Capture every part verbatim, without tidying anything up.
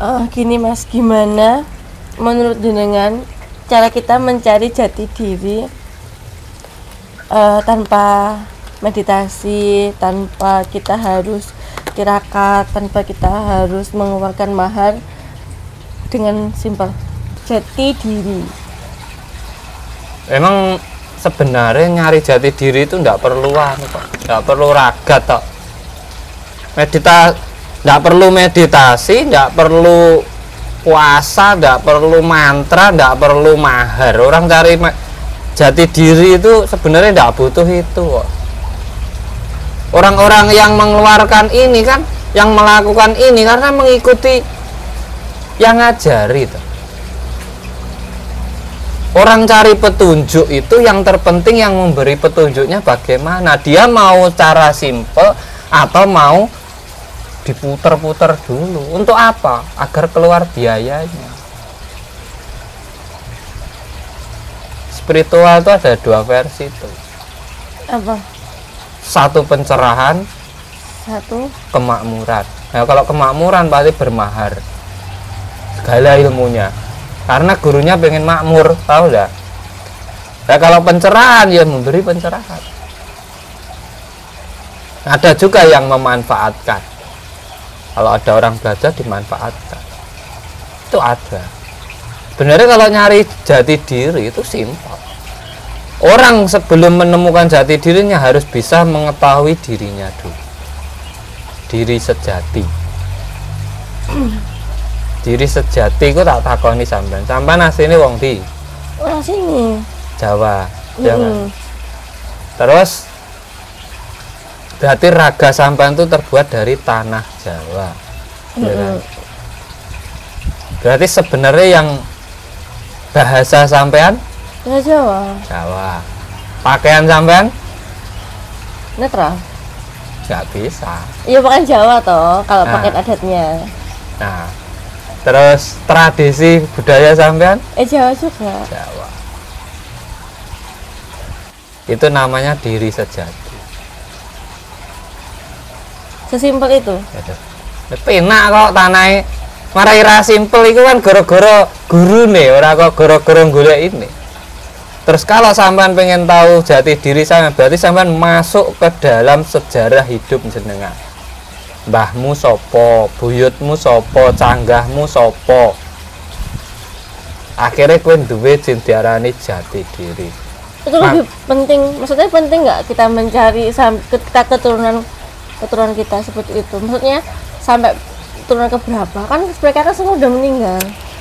Uh, gini Mas, gimana menurut jenengan cara kita mencari jati diri uh, tanpa meditasi, tanpa kita harus tirakat, tanpa kita harus mengeluarkan mahar, dengan simpel jati diri. Emang sebenarnya nyari jati diri itu nggak perlu anu kok, nggak perlu ragat kok. Medita, nggak perlu meditasi, nggak perlu puasa, nggak perlu mantra, nggak perlu mahar. Orang cari jati diri itu sebenarnya nggak butuh itu kok. Orang-orang yang mengeluarkan ini kan, yang melakukan ini karena mengikuti yang ngajari itu. Orang cari petunjuk itu yang terpenting yang memberi petunjuknya bagaimana. Dia mau cara simple atau mau diputer-puter dulu. Untuk apa? Agar keluar biayanya. Spiritual itu ada dua versi itu. Apa? Satu pencerahan, satu kemakmuran. Nah, kalau kemakmuran pasti bermahar segala ilmunya, karena gurunya pengen makmur, tahu enggak? Nah, kalau pencerahan ya memberi pencerahan. Ada juga yang memanfaatkan. Kalau ada orang belajar dimanfaatkan, itu ada. Sebenarnya kalau nyari jati diri itu simpel. Orang sebelum menemukan jati dirinya harus bisa mengetahui dirinya dulu. Diri sejati. Diri sejati ku tak takoni sampean. Sampean asline wong ndi? Orang sini. Jawa. Mm. Ya kan? Terus berarti raga sampean itu terbuat dari tanah Jawa. Mm. Ya kan? Berarti sebenarnya yang bahasa sampean Ya Jawa. Jawa. Pakaian sampean Netral. nggak bisa. Iya pakaian Jawa toh, kalau Nah. pakaian adatnya. Nah, terus tradisi budaya sampean Eh Jawa juga. Jawa. Itu namanya diri sejati. Sesimpel itu. Penak kok tanahnya marai ra simpel itu kan gara-gara guru nih, orang kok gara-gara golek ini. Terus kalau sampean pengen tahu jati diri sampean, berarti sampean masuk ke dalam sejarah hidup jenengan. Mbahmu sopo, buyutmu sopo, canggahmu sopo. Akhirnya kowe duwe sing diarani jati diri. Itu Nah, lebih penting, maksudnya penting nggak kita mencari sam- kita keturunan keturunan kita seperti itu. Maksudnya sampai turunan ke berapa? Kan mereka kan semua udah meninggal.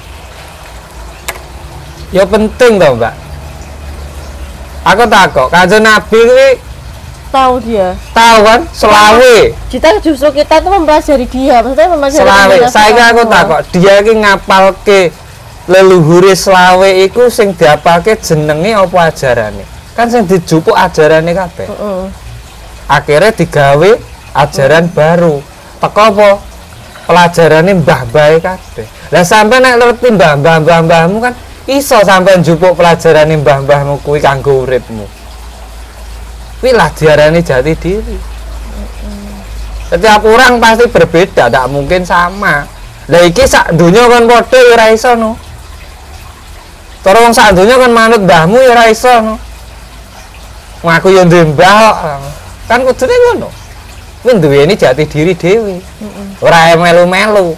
ya penting toh, Mbak. Aku takut, Kanjeng Nabi kuwi Tahu dia. tahu kan selawe. Kita justru kita tuh mempelajari dia, maksudnya mempelajari Selawe. penjelasan Saya aku semua. takut dia iki ngapalke leluhure selawe iku sing diapalke jenenge apa ajarane. Kan sing dijupuk ajarane kabeh. Heeh. Akhirnya digawe ajaran baru. Teko apa? Pelajarane mbah-mbahe kabeh. Lah sampe nek ngerti mbah-mbah mbah-mbahmu kan iso sampean njupuk pelajarane mbah-mbahmu kuwi kanggo uripmu. Kuwi lah diarani jati diri. Setiap orang pasti berbeda, tidak mungkin sama. Lah iki sak donya kan padha ya ora iso no. Cara wong sak donya kan manut mbahmu ya ora iso no. Ngaku yo duwe mbah kok. Kan kudune ngono. Kuwi duweni jati diri dhewe. Ora melu-melu.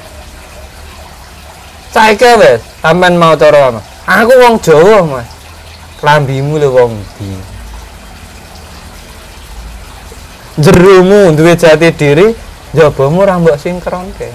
Saiki wis sampean mau cara apa? Aku wong Jawa, Mas. Klambimu lho wong ndi? Jerumu duwe jati diri, njabamu ora mbok sinkronke.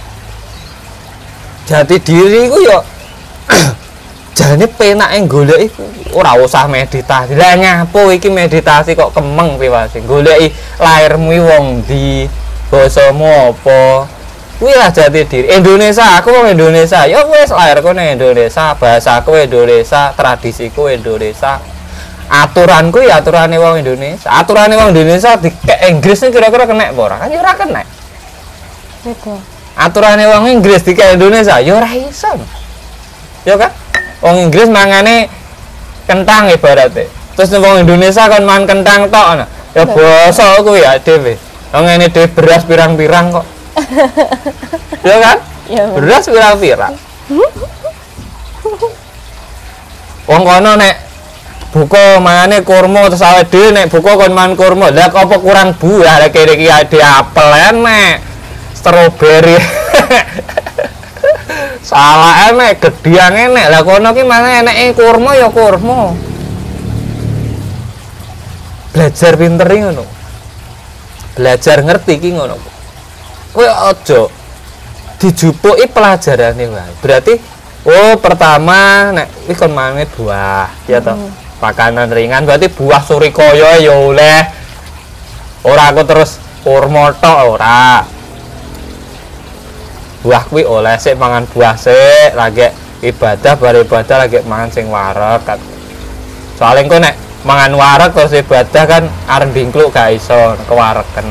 Jati diri iku yo jane penake golek iku ora usah meditasi. Lah nyapo iki meditasi kok kemeng piwase. Goleki lairmu wong ndi, basamu apa? Kuwi lah jati diri. Indonesia, aku wong Indonesia. Ya wis lairku ning Indonesia, bahasaku Indonesia, tradisiku Indonesia. Aturanku ya aturane wong Indonesia. Aturane wong Indonesia di Inggris kira-kira kena apa ora? Kan ya ora kena. Beda. Aturane wong Inggris di Indonesia ya ora iso. Ya kan? Wong Inggris mangane kentang ibaratnya. Terus wong Indonesia kan mangan kentang tok ana. Ya basa kuwi ya dhewe. Wong ngene dhewe beras pirang-pirang kok. Ya kan? Ya. Beras pira-pira. Wong kono nek buka mangane kurma terus awake dhewe nek buka kon mangan kurma. Lah apa kurang buah lek kene iki ada apel enek. Stroberi. Salah enek, gediang enek. Lah kono ki mana eneke kurma ya kurma. Belajar pinter iki ngono. Belajar ngerti ki ngono. Kowe aja dijupuki pelajarane wae. Berarti oh pertama nek iki kon mangan buah, ya toh. Makanan ringan berarti buah surikaya ya oleh. Ora aku terus kurma tok ora. Buah kuwi oleh sik mangan buah sik, lagi ibadah bar ibadah lagi mangan sing wareg. Soale engko nek mangan wareg terus ibadah kan arep bingkluk gak iso kewareken.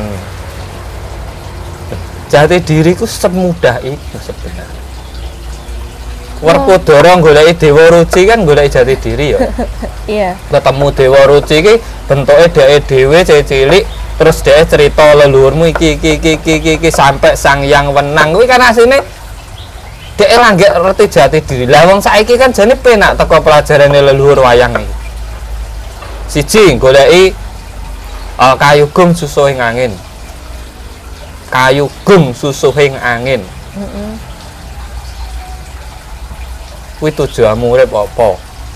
Jati diriku semudah itu sebenarnya. Werku dorong goleki Dewa Ruci kan goleki jati diri ya. Iya. Ketemu Dewa Ruci iki bentuke dheke dhewe cilik terus dhek cerita leluhurmu iki iki iki iki, iki sampai Sang Hyang Wenang kuwi kan asline dhek langgek ngerti jati diri. Lah wong saiki kan jane penak teko pelajarane leluhur wayang iki. Siji goleki uh, kayu gum susuhing angin. Kayu gum susuhing angin. Heeh. Kuwi tujuanmu urip apa?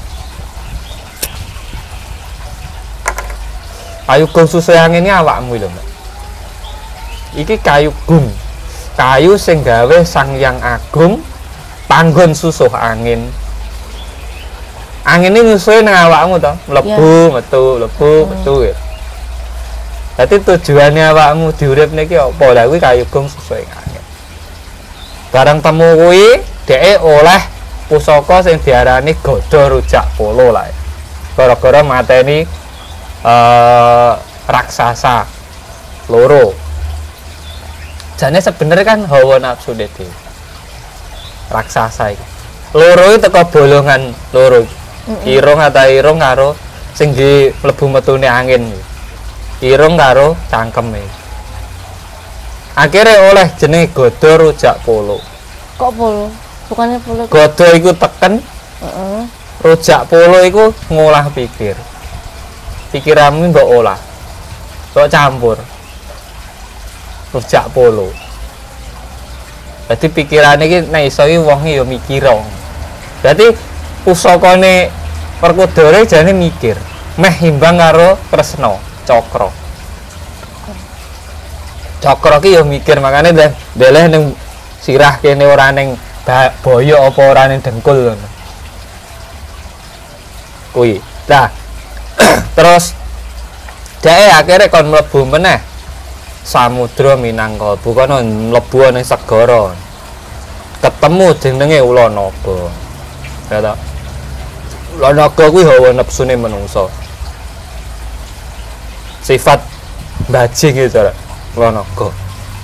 Kayu gum susuhing angin iki awakmu lho, Mbak. Iki kayu gum. Kayu sing gawe Sang Hyang Agung panggon susuh angin. Angin ini nyusuhin nang awakmu to, mlebu, metu, mlebu, metu. Dadi tujuannya awakmu diuripne iki apa? Lah kuwi kayu gum susuhing angin. Barang temu kuwi dheke oleh pusaka sing diarani Gada Rujak Polo lah. Gara-gara mateni eh raksasa loro. Jane sebenarnya kan hawa nafsu dhewe. Raksasa iki. Loro iki teko bolongan loro. Irung atau irung karo sing di mlebu metune angin. Irung karo cangkeme. Akhirnya oleh jeneng Gada Rujak Polo. Kok polo? Bukannya polo? Gada iku teken. Heeh. Rujak Polo iku ngolah pikir. Pikiranmu mbok olah. Mbok campur. Rujak Polo. Jadi pikirane iki nek iso iki wong ya mikir. Berarti pusakane Werkudara jane mikir, meh imbang karo Kresna, Cakra. Cakra ki ya mikir, makane ndeleh ning sirah kene ora ning boyo apa ora ning dengkul ngono. Kuwi. Nah, terus dhek akhire kon mlebu meneh Samudra Minangkabau, kono mlebu ning segara. Ketemu jenenge Ulanaga. Ya ta? Ulanaga kuwi hawa nepsune menungso. Sifat bajing gitu cara Ulanaga.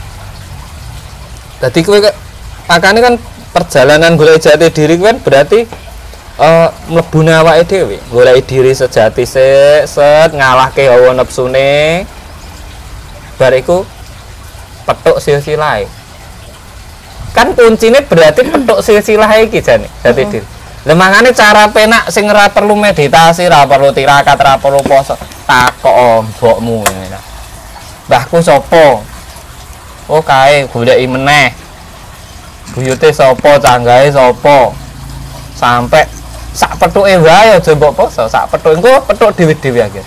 Dadi kowe makane kan perjalanan golek jati diri kan berarti uh, mlebune awake dhewe, golek diri sejati sik, set ngalahke hawa nepsune. Bar iku petuk silsilahe. Kan kuncine berarti petuk silsilahe iki jane jati diri. Lah mangane cara penak sing ora perlu meditasi, ora perlu tirakat, ora perlu poso. Takok mbokmu ngene. Mbahku sapa? Oh kae goleki meneh. Buyute sapa, canggahe sapa? Sampai sak pethuke wae aja mbok poso, sak pethuk engko pethuk dhewe-dhewe akhir.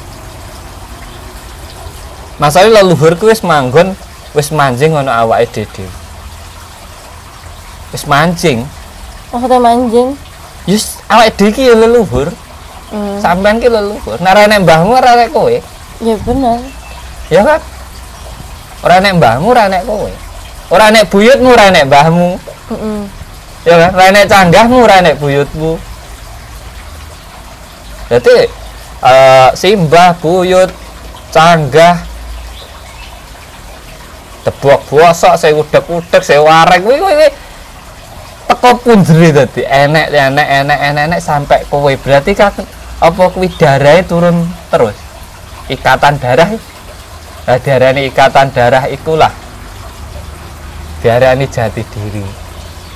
Masale leluhurku wis manggon, wis manjing ana awake dhewe. Wis mancing. Maksudnya manjing? Yus awake dhewe iki ya leluhur. Hmm. Sampean ki leluhur. Nek ora nek mbahmu ora nek kowe. Ya bener. Ya kan? Ora nek mbahmu ora nek kowe. Ora nek buyutmu ora nek mbahmu. Heeh. Ya kan? Ora nek canggahmu ora nek buyutmu. Dadi eh simbah, buyut, canggah, tebok bosok, saya udek-udek, saya warek kuwi kuwi teko punjere dadi enek enek enek enek enek sampai kowe. Berarti kan apa kuwi darahe turun terus. Ikatan darah. Lah diarani ikatan darah ikulah diarani jati diri.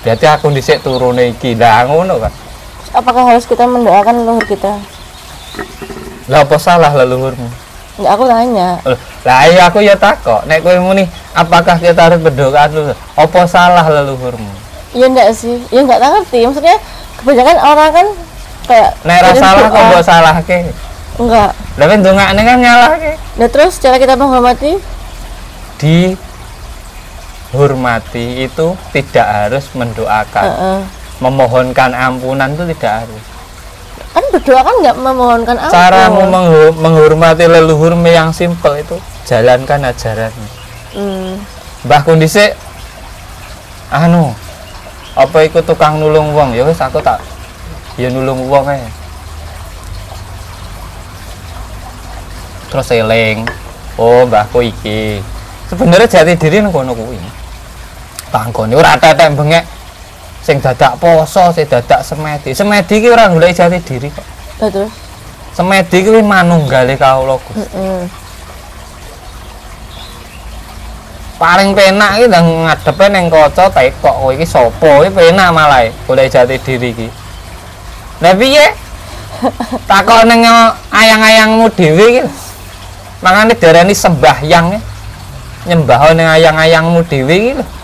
Berarti aku dhisik turune iki. Lah ngono kan. Apakah harus kita mendoakan leluhur kita? Lah apa salah leluhurmu? Enggak, aku tanya. Loh, lah iya aku ya takok, nek kowe muni apakah kita harus berdoa dulu? Apa salah leluhurmu? Iya enggak sih? Ya enggak ngerti. Maksudnya kebanyakan orang kan kayak Nek ra salah kok mbok salahke. Enggak. Lah kan ndongakne kan nyalahke. Nah terus cara kita menghormati? Dihormati itu tidak harus mendoakan. Heeh. Memohonkan ampunan itu tidak harus. Kan berdoa kan nggak memohonkan ampun. Caramu menghu- menghormati leluhurmu yang simpel itu jalankan ajarannya. Hmm. Mbah kondisi anu apa ikut tukang nulung wong ya wis aku tak ya nulung wong ae. Terus eling, oh mbahku iki. Sebenarnya jati diri nang kono kuwi. Tanggone ora tetek bengek sing dadak poso, sing dadak semedi. Semedi iki ora golek jati diri kok. Lah terus Semedi kuwi manunggale kawula Gusti. heeh. Paling penak iki ndang ngadepe ning kaca tekok kowe iki sapa? Iki penak malah golek jati diri iki. Lah piye? Takok ning ayang-ayangmu dhewe iki. Makane diarani sembahyang. Nyembah ning ayang-ayangmu dhewe iki lho.